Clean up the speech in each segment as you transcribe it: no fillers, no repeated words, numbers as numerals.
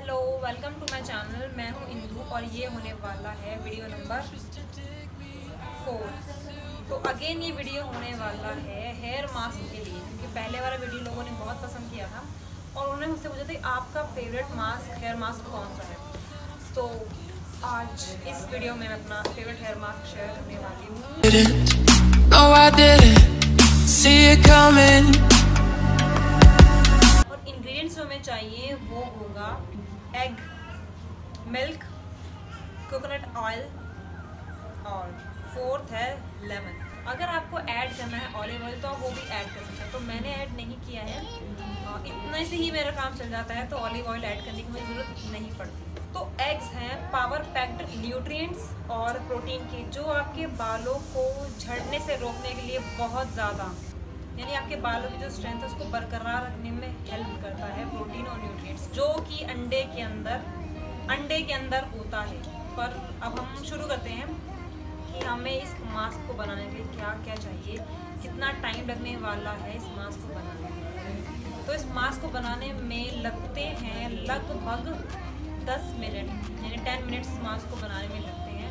Hello, welcome to my channel. मैं हूं इंदू और ये होने वाला है वीडियो नंबर 4। तो अगेन ये वीडियो होने वाला है हेयर मास्क के लिए, क्योंकि पहले वाला वीडियो लोगों ने बहुत पसंद किया था और उन्होंने मुझसे पूछा था आपका फेवरेट मास्क हेयर मास्क कौन सा है। तो आज इस वीडियो में मैं अपना फेवरेट हेयर मास्क शेयर करने वाली हूँ। और इंग्रेडिएंट्स जो हमें चाहिए वो होगा एग, मिल्क, कोकोनट ऑयल और 4th है लेमन। अगर आपको ऐड करना है ऑलिव ऑयल तो आप वो भी ऐड कर सकते हैं, तो मैंने ऐड नहीं किया है। इतना से ही मेरा काम चल जाता है, तो ऑलिव ऑयल ऐड करने की मुझे ज़रूरत नहीं पड़ती। तो एग्स हैं पावर पैक्ड न्यूट्रिएंट्स और प्रोटीन के, जो आपके बालों को झड़ने से रोकने के लिए बहुत ज़्यादा, यानी आपके बालों की जो स्ट्रेंथ है उसको बरकरार रखने में हेल्प करता है प्रोटीन और न्यूट्रिएंट्स, जो कि अंडे के अंदर होता है। पर अब हम शुरू करते हैं कि हमें इस मास्क को बनाने के लिए क्या क्या चाहिए, कितना टाइम लगने वाला है इस मास्क को बनाने में। तो इस मास्क को बनाने में लगते हैं लगभग 10 मिनट, यानी 10 मिनट्स मास्क को बनाने में लगते हैं।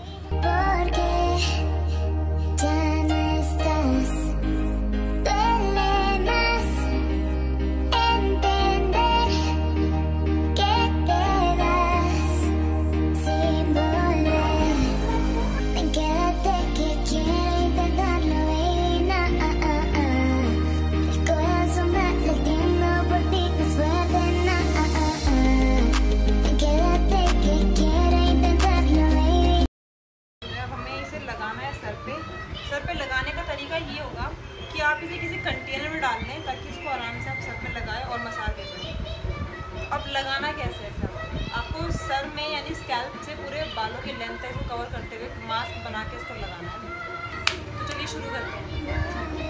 सर पे लगाने का तरीका ये होगा कि आप इसे किसी कंटेनर में डाल लें ताकि इसको आराम से आप सर पे लगाएं और मसाज दे सकें। अब लगाना कैसे है सर? आपको सर में यानी स्कैल्प से पूरे बालों की लेंथ तक को कवर करते हुए मास्क बना के इसको लगाना है। तो चलिए शुरू करते हैं।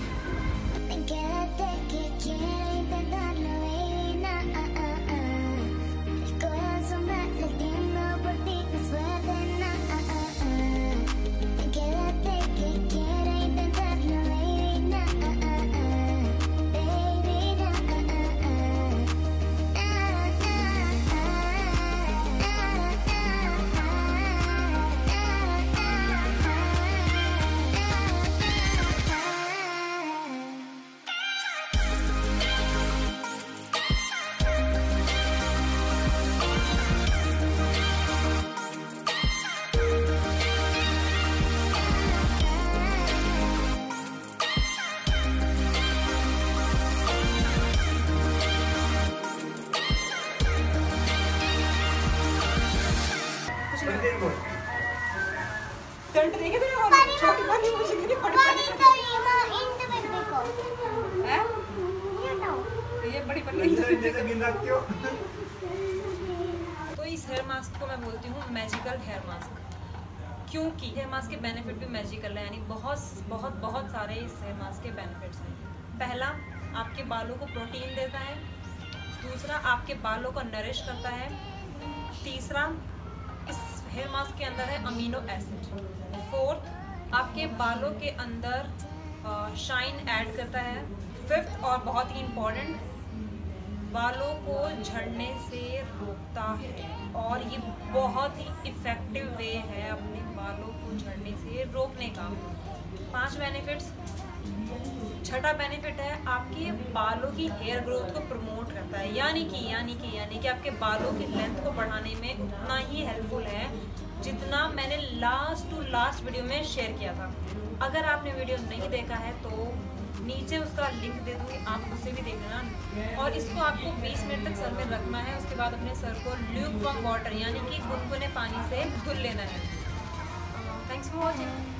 तो इस हेयर मास्क को मैं बोलती हूँ मैजिकल हेयर मास्क, क्योंकि हेयर मास्क के बेनिफिट भी मैजिकल है, यानी बहुत सारे इस हेयर मास्क के बेनिफिट्स हैं। पहला, आपके बालों को प्रोटीन देता है। दूसरा, आपके बालों को नरिश करता है। तीसरा, इस हेयर मास्क के अंदर है अमीनो एसिड। 4th, आपके बालों के अंदर शाइन ऐड करता है। 5th और बहुत ही इम्पोर्टेंट, बालों को झड़ने से रोकता है और ये बहुत ही इफ़ेक्टिव वे है अपने बालों को झड़ने से रोकने का। 5 बेनिफिट्स। छठा बेनिफिट है आपके बालों की हेयर ग्रोथ को प्रमोट करता है, यानी कि आपके बालों की लेंथ को बढ़ाने में उतना ही हेल्पफुल है जितना मैंने लास्ट टू लास्ट वीडियो में शेयर किया था। अगर आपने वीडियो नहीं देखा है तो नीचे उसका लिंक दे दूँगी, आप उसे भी देख लेना। और इसको आपको 20 मिनट तक सर में रखना है। उसके बाद अपने सर को ल्यूकवार्म वाटर यानी कि गुनगुने पानी से धुल लेना है। Thanks for watching.